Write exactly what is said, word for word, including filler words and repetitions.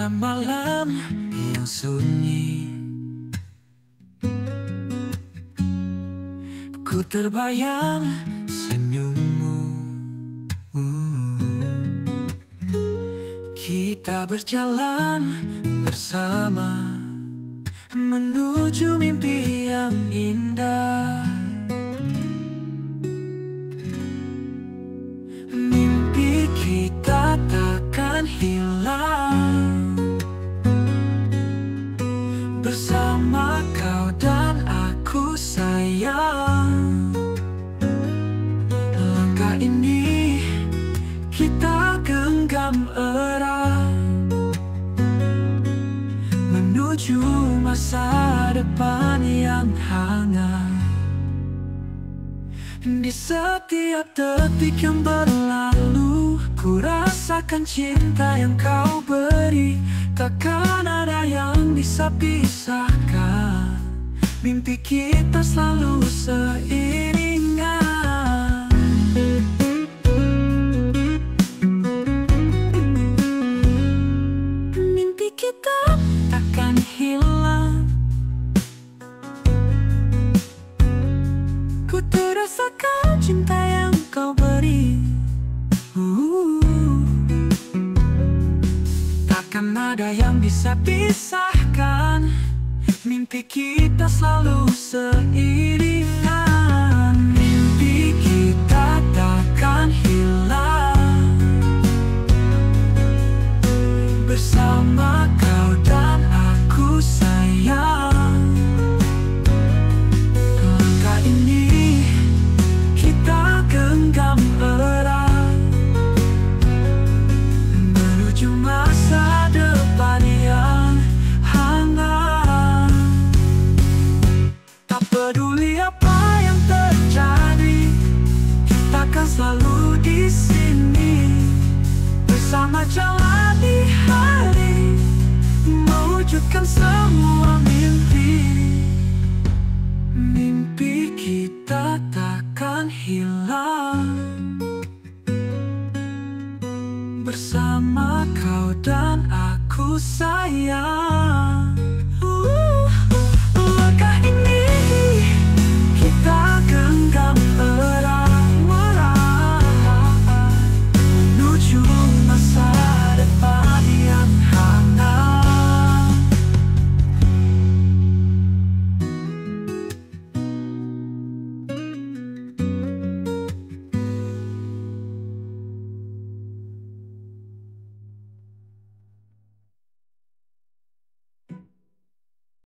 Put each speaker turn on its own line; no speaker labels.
malam-malam yang sunyi, ku terbayang senyummu. uh. Kita berjalan bersama menuju mimpi yang indah. Mimpi kita takkan hilang, bersama kau dan aku sayang. Langkah ini kita genggam erat menuju masa depan yang hangat. Di setiap detik yang berlalu, ku rasakan cinta yang kau beri. Takkan ada yang bisa pisahkan, mimpi kita selalu seiringan. Mimpi kita takkan hilang, ku terasakan cinta yang kau beri. uh. Takkan ada yang bisa pisahkan, mimpi kita selalu seiringan. Mimpi kita takkan hilang, bersama kau dan aku sayang. Langkah ini kita genggam erat menuju masa depan yang hangat. Tak peduli apa yang terjadi, kita akan selalu di sini bersama jalani hari, mewujudkan semua mimpi. Mimpi kita takkan hilang, bersama kau dan aku sayang.